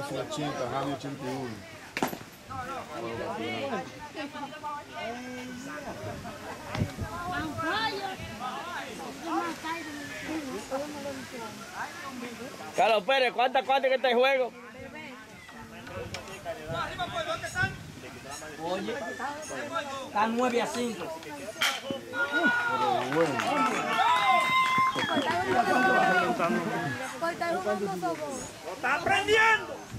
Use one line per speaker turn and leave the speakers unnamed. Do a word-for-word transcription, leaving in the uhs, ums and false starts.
es una ochenta, Rami ochenta y uno.
Carlos Pérez, ¿cuántas cuántas que está en juego?
Oye, está nueve a cinco.
Pero bueno.
¡Lo está aprendiendo!